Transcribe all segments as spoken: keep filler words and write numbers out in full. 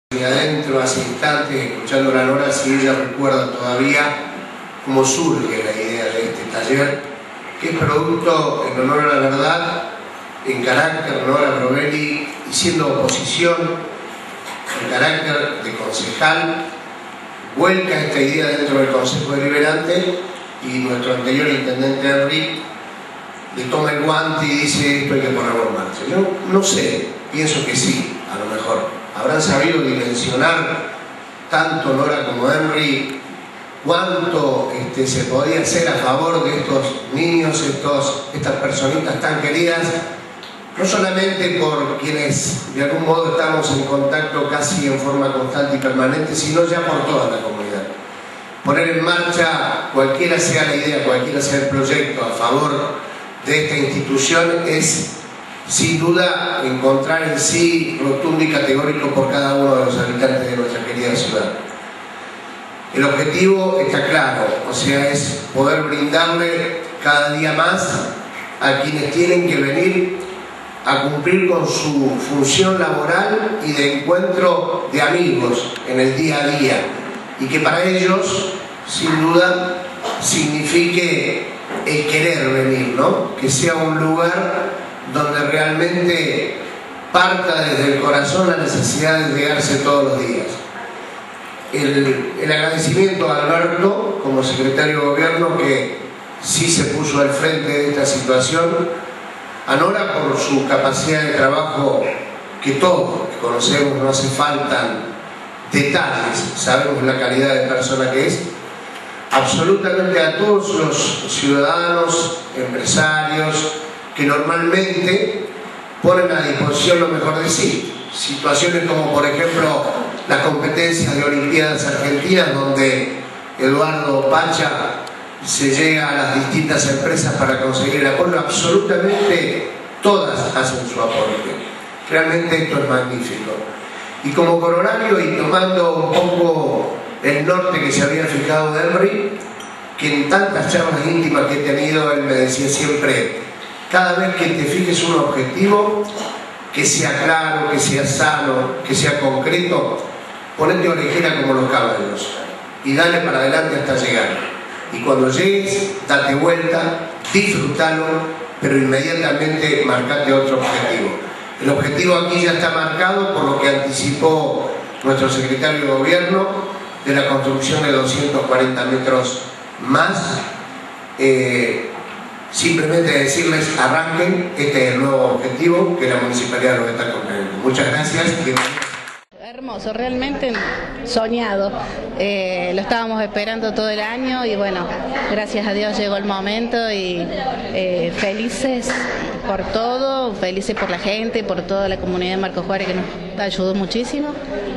Y adentro, hace instantes, escuchando a Nora, si ella recuerda todavía cómo surge la idea de este taller, que es producto, en honor a la verdad, en carácter Nora Brovelli, y siendo oposición, en carácter de concejal, vuelca esta idea dentro del Consejo Deliberante, y nuestro anterior intendente Henry le toma el guante y dice: esto hay que ponerlo en marcha. Yo no sé, pienso que sí, a lo mejor. Habrán sabido dimensionar tanto Nora como Henry cuánto este, se podía hacer a favor de estos niños, estos, estas personitas tan queridas, no solamente por quienes de algún modo estamos en contacto casi en forma constante y permanente, sino ya por toda la comunidad. Poner en marcha, cualquiera sea la idea, cualquiera sea el proyecto a favor de esta institución, es sin duda encontrar en sí rotundo y categórico por cada uno de los habitantes de nuestra querida ciudad. El objetivo está claro, o sea, es poder brindarle cada día más a quienes tienen que venir a cumplir con su función laboral y de encuentro de amigos en el día a día, y que para ellos, sin duda, signifique el querer venir, ¿no? Que sea un lugar donde realmente parta desde el corazón la necesidad de llegarse todos los días. El, el agradecimiento a Alberto, como secretario de Gobierno, que sí se puso al frente de esta situación, a Nora por su capacidad de trabajo, que todos conocemos, no hace falta detalles, sabemos la calidad de persona que es, absolutamente a todos los ciudadanos, empresarios, que normalmente ponen a disposición lo mejor de sí. Situaciones como, por ejemplo, las competencias de Olimpiadas Argentinas, donde Eduardo Pacha se llega a las distintas empresas para conseguir el apoyo. Absolutamente todas hacen su aporte. Realmente esto es magnífico. Y como corolario, y tomando un poco el norte que se había fijado de Henry, que en tantas charlas íntimas que he tenido, él me decía siempre: cada vez que te fijes un objetivo, que sea claro, que sea sano, que sea concreto, ponete orejera como los caballos y dale para adelante hasta llegar. Y cuando llegues, date vuelta, disfrútalo, pero inmediatamente marcate otro objetivo. El objetivo aquí ya está marcado por lo que anticipó nuestro secretario de Gobierno, de la construcción de doscientos cuarenta metros más. Eh, Simplemente decirles: arranquen, este es el nuevo objetivo que la municipalidad lo está cumpliendo. Muchas gracias. Hermoso, realmente soñado. Eh, lo estábamos esperando todo el año y bueno, gracias a Dios llegó el momento y eh, felices por todo, felices por la gente, por toda la comunidad de Marcos Juárez que nos ayudó muchísimo.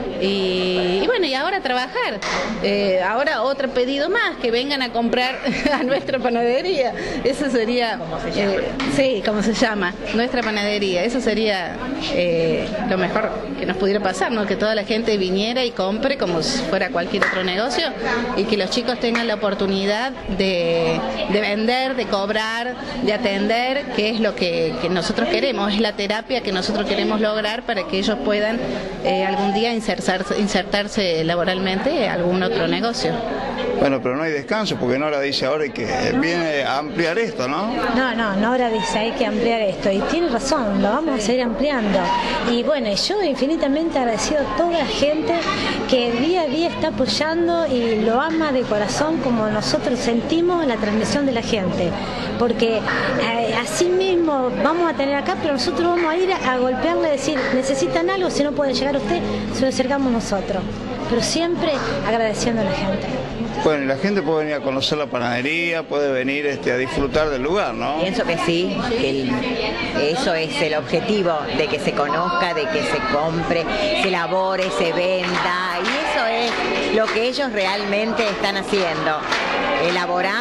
Y, y bueno, y ahora trabajar. Eh, ahora otro pedido más, que vengan a comprar a nuestra panadería. Eso sería, ¿cómo se llama? Eh, sí, ¿cómo se llama? Nuestra panadería. Eso sería eh, lo mejor que nos pudiera pasar, ¿no? Que toda la gente viniera y compre como si fuera cualquier otro negocio, y que los chicos tengan la oportunidad de, de vender, de cobrar, de atender, que es lo que, que nosotros queremos, es la terapia que nosotros queremos lograr para que ellos puedan eh, algún día insertarse insertarse laboralmente a algún otro negocio. Bueno, pero no hay descanso, porque Nora dice ahora que viene a ampliar esto, ¿no? No, no, Nora dice hay que ampliar esto, y tiene razón, lo vamos a seguir ampliando. Y bueno, yo infinitamente agradecido a toda la gente que día a día está apoyando y lo ama de corazón, como nosotros sentimos la transmisión de la gente. Porque eh, así mismo vamos a tener acá, pero nosotros vamos a ir a, a golpearle, a decir: necesitan algo, si no puede llegar usted, se lo acercamos nosotros. Pero siempre agradeciendo a la gente. Bueno, y la gente puede venir a conocer la panadería, puede venir este, a disfrutar del lugar, ¿no? Pienso que sí, que el, eso es el objetivo, de que se conozca, de que se compre, se elabore, se venda, y eso es lo que ellos realmente están haciendo, elaborando,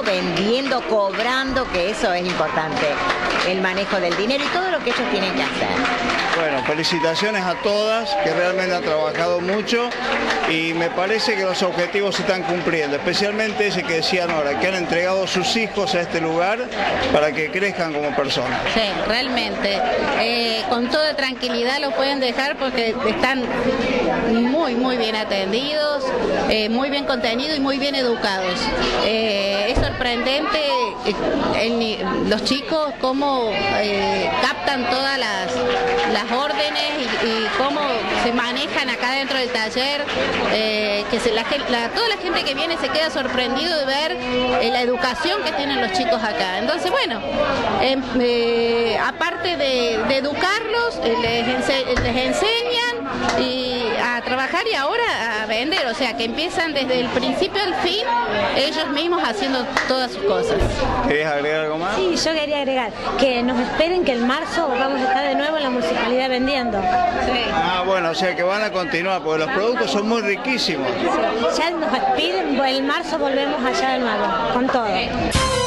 vendiendo, cobrando, que eso es importante, el manejo del dinero y todo lo que ellos tienen que hacer. Bueno, felicitaciones a todas, que realmente han trabajado mucho y me parece que los objetivos se están cumpliendo, especialmente ese que decía Nora, que han entregado sus hijos a este lugar para que crezcan como personas. Sí, realmente, eh, con toda tranquilidad lo pueden dejar porque están muy, muy bien atendidos, eh, muy bien contenidos y muy bien educados. Eh, es sorprendente eh, el, los chicos cómo eh, captan todas las, las órdenes y, y cómo se manejan acá dentro del taller, eh, que se, la, la, toda la gente que viene se queda sorprendido de ver eh, la educación que tienen los chicos acá. Entonces, bueno, eh, eh, aparte de, de educarlos, eh, les, ense les enseñan y a trabajar y ahora a vender, o sea que empiezan desde el principio al fin ellos mismos haciendo todas sus cosas. ¿Querés agregar algo más? Sí, yo quería agregar que nos esperen que en marzo vamos a estar de nuevo en la municipalidad vendiendo. Sí. Ah, bueno, o sea que van a continuar, porque los productos son muy riquísimos. Ya nos piden, en marzo volvemos allá de nuevo, con todo.